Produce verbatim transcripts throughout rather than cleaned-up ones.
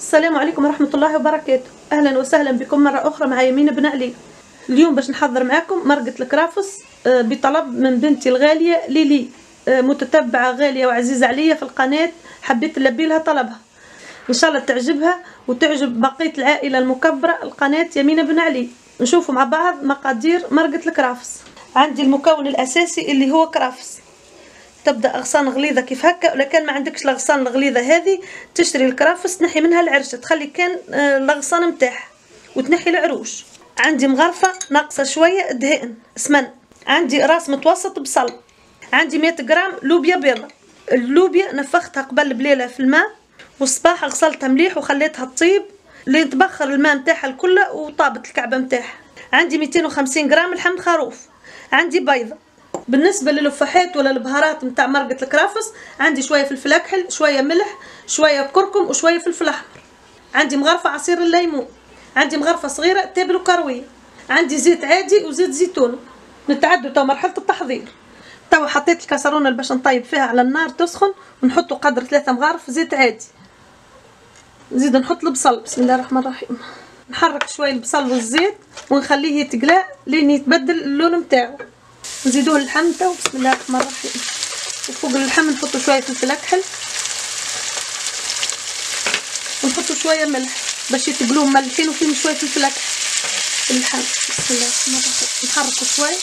السلام عليكم ورحمة الله وبركاته. أهلا وسهلا بكم مرة أخرى مع يمين بن علي. اليوم باش نحضر معاكم مرقة الكرافس بطلب من بنتي الغالية ليلي، متتبعة غالية وعزيزة عليا في القناة، حبيت نلبي لها طلبها. إن شاء الله تعجبها وتعجب بقية العائلة المكبرة القناة يمين بن علي. نشوفوا مع بعض مقادير مرقة الكرافس. عندي المكون الأساسي اللي هو كرافس. تبدا اغصان غليظه كيف هكا، ولا كان ما عندكش الاغصان الغليظه هذه تشتري الكرافس تنحي منها العرشه، تخلي كان الاغصان نتاعها وتنحي العروش. عندي مغرفه ناقصه شويه دهن سمن. عندي راس متوسط بصل. عندي مية غرام لوبيا بيضه. اللوبيا نفختها قبل بليله في الماء، والصباح غسلتها مليح وخليتها تطيب لين تبخر الماء نتاعها الكل وطابت الكعبه نتاعها. عندي مئتين وخمسين غرام لحم خروف. عندي بيضه. بالنسبه للفحات ولا البهارات نتاع مرقه الكرافس، عندي شويه فلفل اكحل، شويه ملح، شويه كركم، وشويه فلفل احمر. عندي مغرفه عصير الليمون. عندي مغرفه صغيره تابل وكرويه. عندي زيت عادي وزيت زيتون. نتعدوا تو مرحله التحضير. تو حطيت الكاسرونه باش نطيب فيها على النار تسخن، ونحطوا قدر ثلاثة مغارف زيت عادي. نزيد نحط البصل. بسم الله الرحمن الرحيم. نحرك شويه البصل والزيت ونخليه يتقلى لين يتبدل اللون نتاعو. نزيدوه اللحم تو. بسم الله الرحمن الرحيم. وفوق اللحم نحطوا شويه فلفل اكحل، ونحطوا شويه ملح باش يتقلوا ملحين، وفيهم شويه فلفل اكحل اللحم. بسم الله الرحمن الرحيم. نحركوا شويه.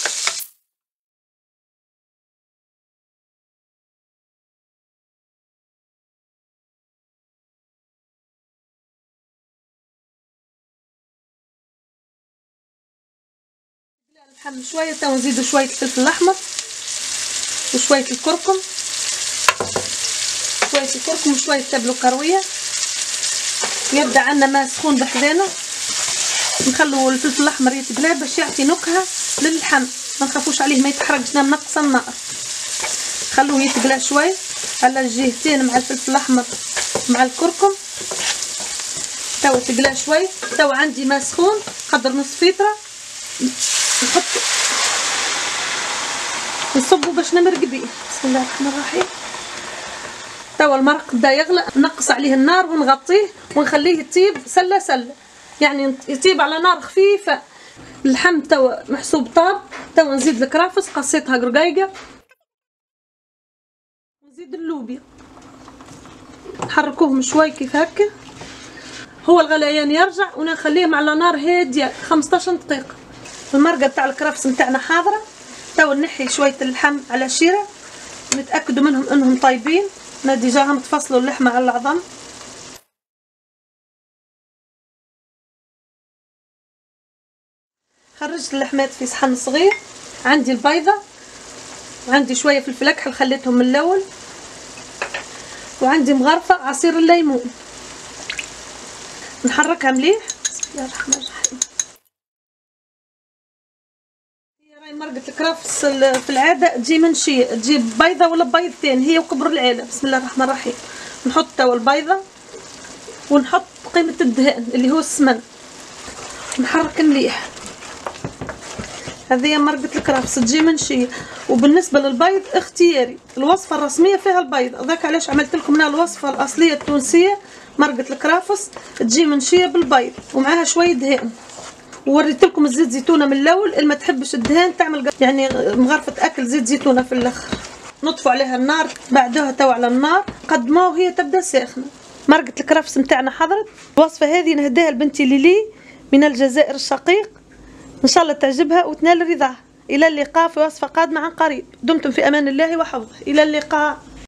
اللحم شويه تو نزيدوا شويه الفلفل الاحمر وشويه الكركم، شويه الكركم وشويه تابلو كرويه. يبدا عندنا ماء سخون بحذانه. نخلوا الفلفل الاحمر يتقلى باش يعطي نكهه للحم، ما نخافوش عليه ما يتحرقش، نقص النار. خلوه يتقلى شويه على الجهتين مع الفلفل الاحمر مع الكركم. تو تقلى شويه. تو عندي ماء سخون قدر نص فيتره، نحط نصبه باش نمرق بيه. بسم الله الرحمن الرحيم. توا المرق بدا يغلى، نقص عليه النار ونغطيه ونخليه يطيب سله سله، يعني يطيب على نار خفيفه. اللحم توا محسوب طاب. توا نزيد الكرافس قصيتها رقيقه، ونزيد اللوبيا، نحركوهم شوي كيف هكا. هو الغليان يرجع ونخليهم على نار هاديه خمسطاش دقيقه. المرقه تاع الكرافس نتاعنا حاضره. تو نحي شويه اللحم على شيره نتاكدوا منهم انهم طيبين. انا ديجاهم تفصلوا اللحمه على العظم. خرجت اللحمات في صحن صغير. عندي البيضه، وعندي شويه فلفل اكحل خليتهم من الاول، وعندي مغرفه عصير الليمون. نحركها مليح. بسم الله الرحمن الرحيم. مرقة الكرافس في العادة تجي منشية، تجيب بيضة ولا بيضتين هي وكبر العيلة. بسم الله الرحمن الرحيم. نحط توا البيضة ونحط قيمة الدهن اللي هو السمن، نحرك مليح. هذه مرقة الكرافس تجي منشية. وبالنسبة للبيض اختياري، الوصفة الرسمية فيها البيض، ذاك علاش عملت لكم هنا الوصفة الأصلية التونسية. مرقة الكرافس تجي منشية بالبيض ومعاها شوية دهن. ووريت لكم الزيت زيتونه من الاول، اللي ما تحبش الدهان تعمل يعني مغرفه اكل زيت زيتونه في الاخر. نطفوا عليها النار، بعدوها تو على النار قدموها وهي تبدا ساخنه. مرقه الكرافس نتاعنا حضرت. الوصفه هذه نهديها لبنتي ليلي من الجزائر الشقيق، ان شاء الله تعجبها وتنال رضاها. الى اللقاء في وصفه قادمه عن قريب. دمتم في امان الله وحفظه. الى اللقاء.